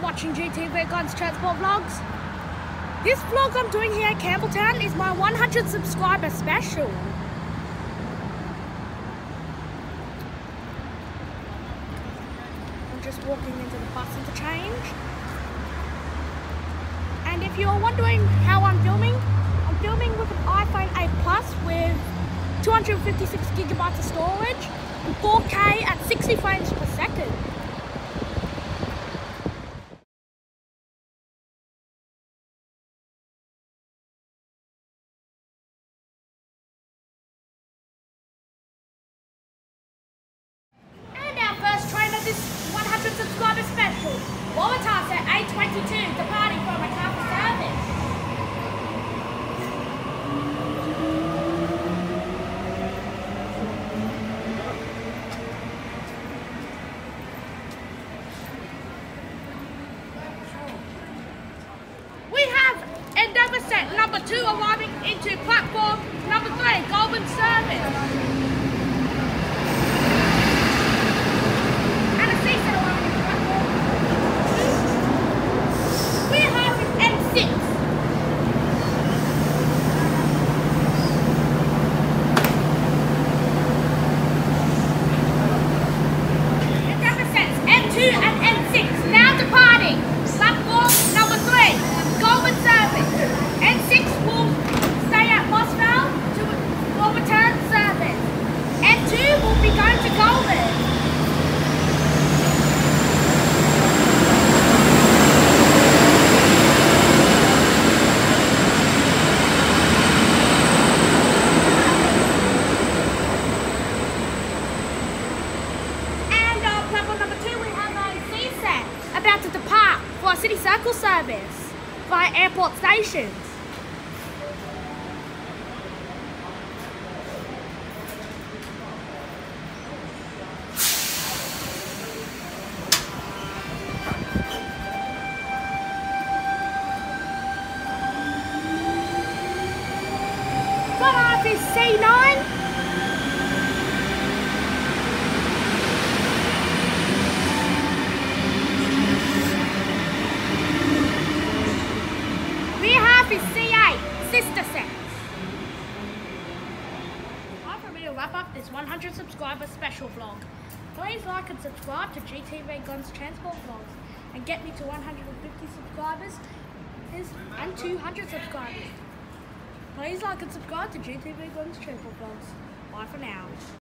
watching GTV Guns Transport Vlogs. This vlog I'm doing here at Campbelltown is my 100 subscriber special. I'm just walking into the bus interchange. And if you're wondering how I'm filming with an iPhone 8 Plus with 256 gigabytes of storage and 4K at 60 frames per second. And our first train of this 100 subscriber special, Waratahs at 8:22, departing from Macarthur service. We have Endeavour set number 2 arriving into platform number 3, Goulburn service. And a CSET arriving into platform 2. We have N6. Endeavour sets N2 and N6 now departing platform number 3. Goulburn service. N6 will stay at Bosvale for return service. N2 will be going to Goulburn. And on platform number 2 we have a CSET about to depart for a City Circle service via airport stations. Got off is C9. We have is C8, sister sets. Time for me to wrap up this 100 subscriber special vlog. Please like and subscribe to GTV Guns Transport Vlogs and get me to 150 subscribers and 200 subscribers. Please like and subscribe to GTV Guns Transport Vlogs. Bye for now.